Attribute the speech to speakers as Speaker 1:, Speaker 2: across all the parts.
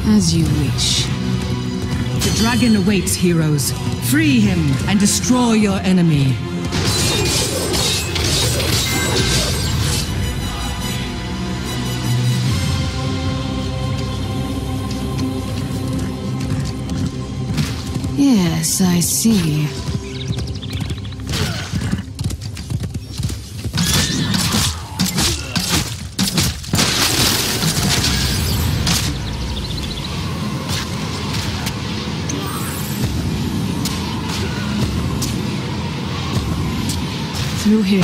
Speaker 1: As you wish.
Speaker 2: The dragon awaits, heroes. Free him and destroy your enemy.
Speaker 1: Yes, I see. Through here.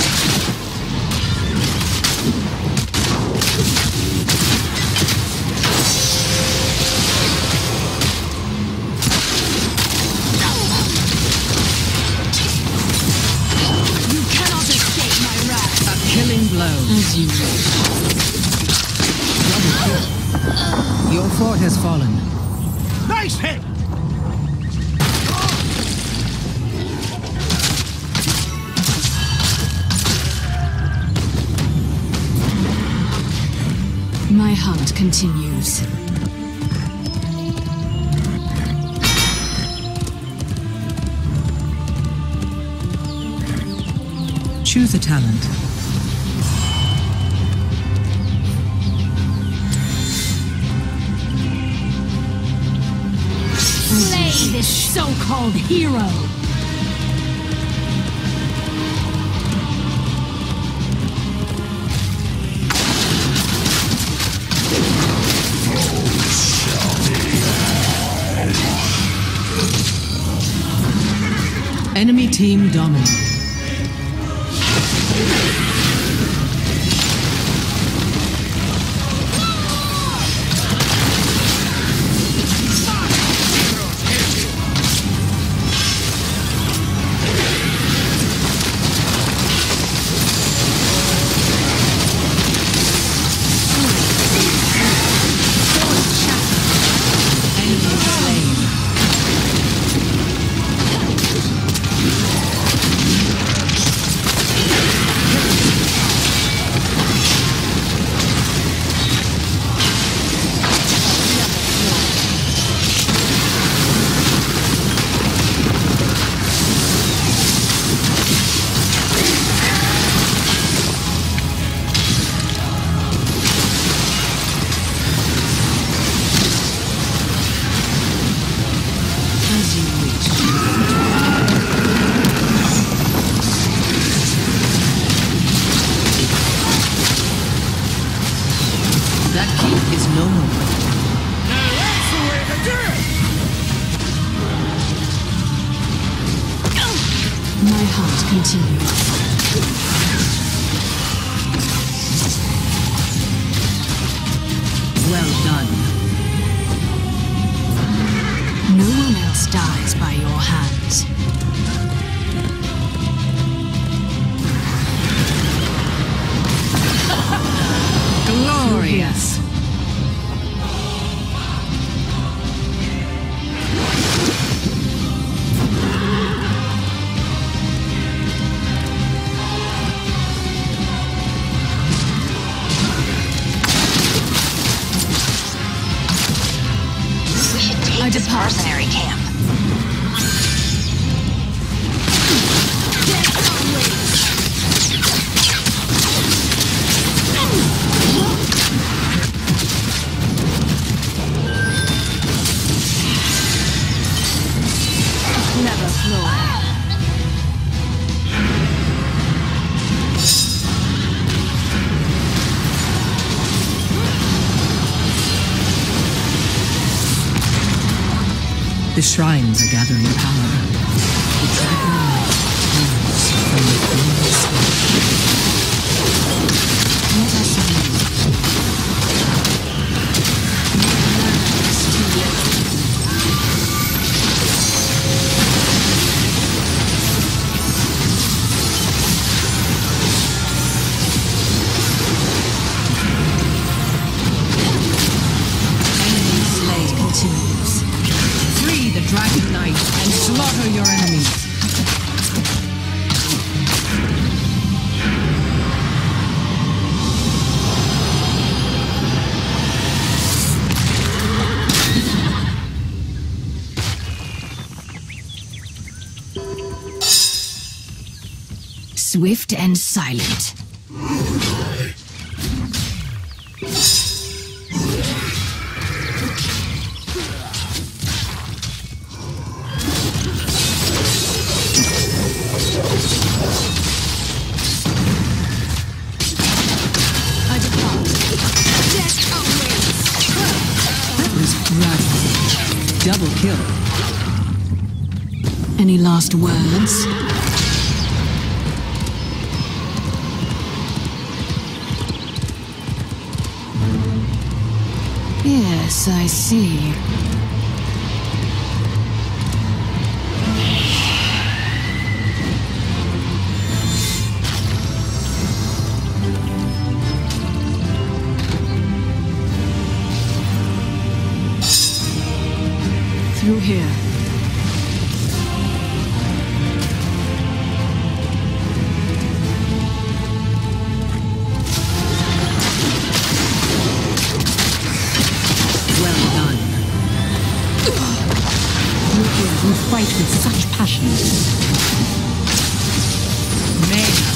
Speaker 1: As you wish.
Speaker 2: Your fort has fallen.
Speaker 3: Nice hit!
Speaker 1: My hunt continues.
Speaker 2: Choose a talent.
Speaker 1: Slay this so-called hero!
Speaker 2: Enemy team dominant.
Speaker 1: My hunt continues.
Speaker 2: Well done.
Speaker 1: No one else dies by your hands.
Speaker 2: Glorious.
Speaker 4: This mercenary camp.
Speaker 1: Never flow.
Speaker 2: The shrines are gathering power. The dragon light flows from within the sky.
Speaker 1: Let us leave.
Speaker 2: Enemy slain continues. Free the Dragon Knight and slaughter your enemies.
Speaker 1: Swift and silent. I depart. Death awaits.
Speaker 2: That was ravaging. Double kill.
Speaker 1: Any last words? Yes, I see. Through here.
Speaker 2: You fight with such passion. Mayhem.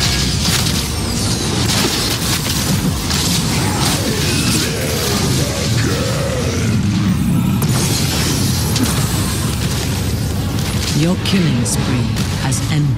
Speaker 2: Your killing spree has ended.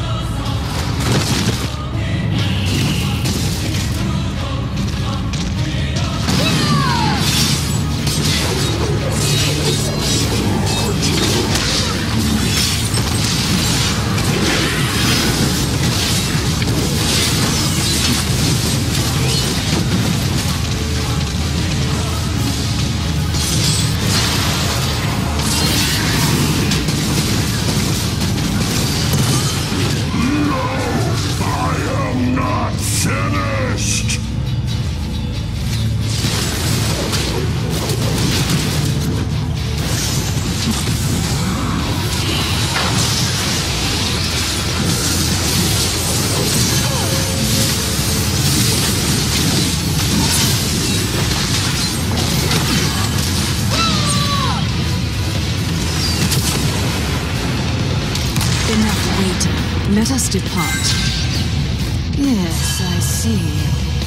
Speaker 1: Enough waiting. Let us depart. Yes, I see.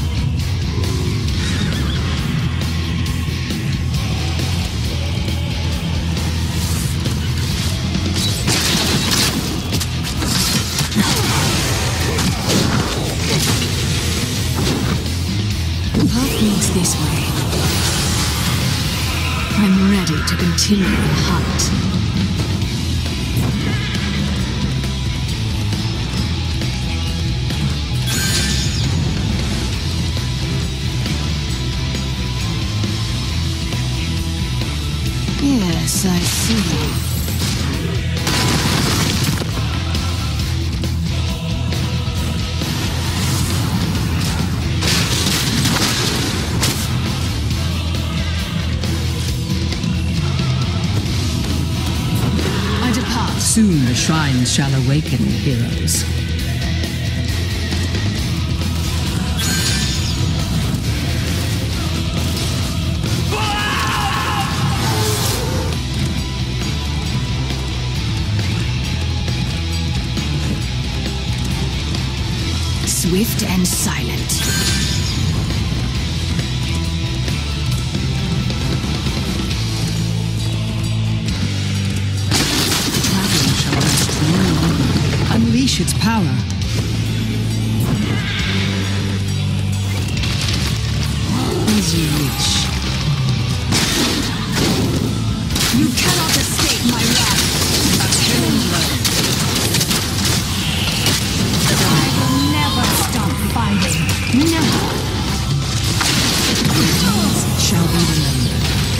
Speaker 1: The path leads this way. I'm ready to continue the hunt. Yes, I see. I depart.
Speaker 2: Soon the shrines shall awaken, heroes.
Speaker 1: Swift and silent.
Speaker 2: Dragon shall rest no longer. Unleash its power. As you wish.
Speaker 1: You cannot escape my wrath.
Speaker 2: A killing blow.
Speaker 1: I will never stop fighting. Never.
Speaker 2: Your deeds shall be remembered.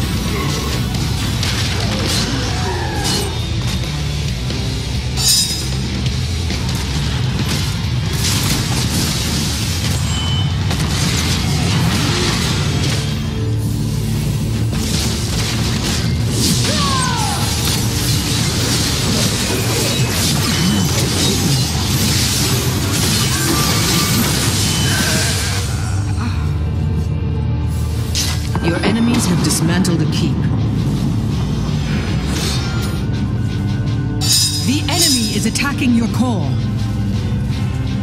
Speaker 2: Your enemies have dismantled a keep. The enemy is attacking your core.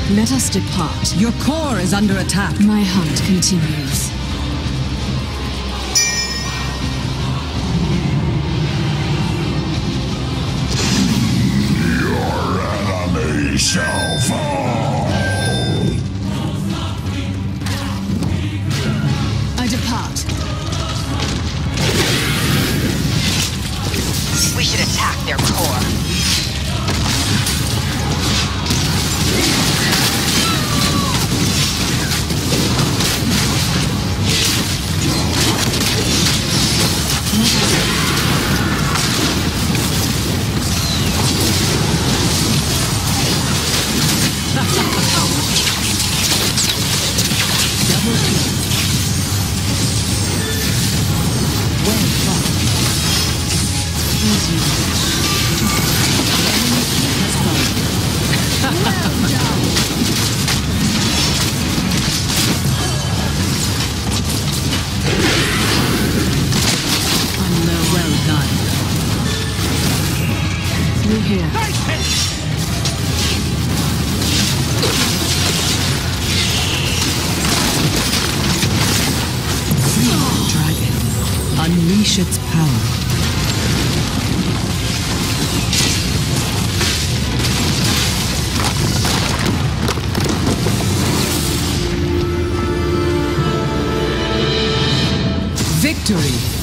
Speaker 1: Let us depart.
Speaker 2: Your core is under attack.
Speaker 1: My hunt continues.
Speaker 3: Enemy shall fall.
Speaker 1: I depart.
Speaker 4: We should attack their core.
Speaker 1: Through here.
Speaker 3: Nice hit!
Speaker 2: Free the dragon. Unleash its power. Victory!